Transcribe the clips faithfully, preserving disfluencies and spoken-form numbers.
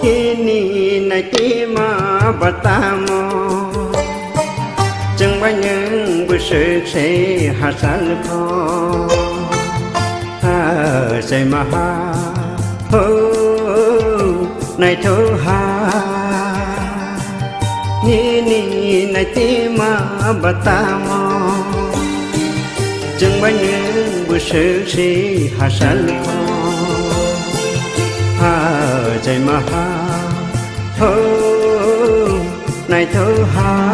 ini naki ma batamo chẳng bao những bữa sự sẽ hạ sản khó ha say ma ha ho này thơ ha ini naki ma batamo chẳng bao những bữa sự sẽ hạ sản khó ha say ma ha ho này thơ ha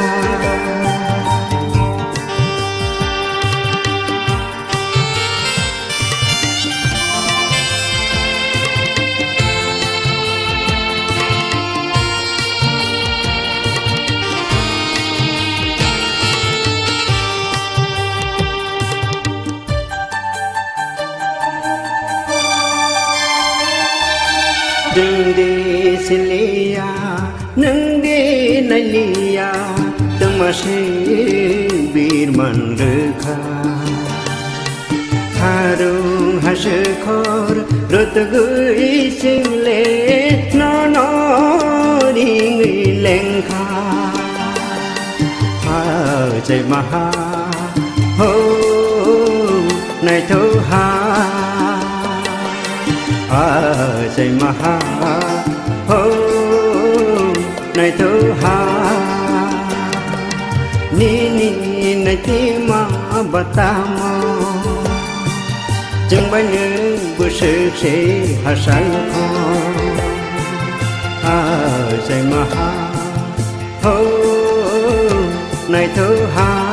đừng đi xin lia nâng đi nay lia đừng mà xin bị man rekha harung hase khor rot gui sing le no no đi người lên kha ha chạy ma ha ho này thơ ha ha say ma ha ho này thơ ha ni ni này ti ma batamo chẳng bao nhiêu bữa sự sẽ hạ sản khó ha say ma ha ho này thơ ha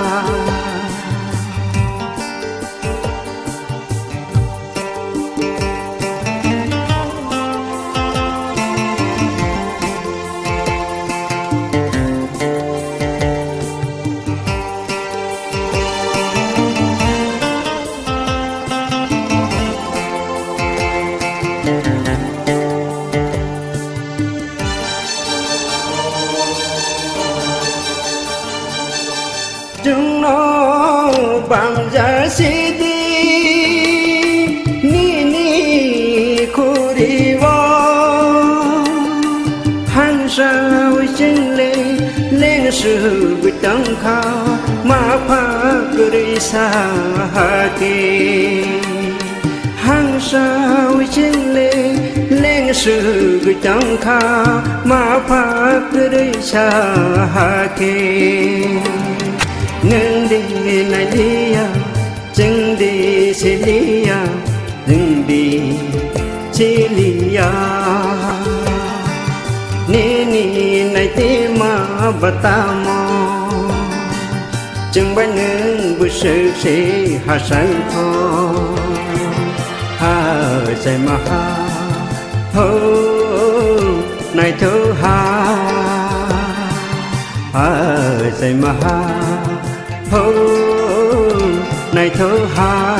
chúng nó bằng giá sĩ đi ni ni khu đi vô hàng sao chân lên lên sự bị tăng khao mà phá cười xa kì hàng sao chân lên lên sự bị tăng khao mà phá cười xa kì nâng đi này lia chẳng đi sẽ lia đừng đi chỉ lia ni ni này ti ma batamo chẳng bao nhiêu bữa sự sẽ hạ sản khó ha say ma ha ho này thơ ha ha say ma ha ho này thơ ha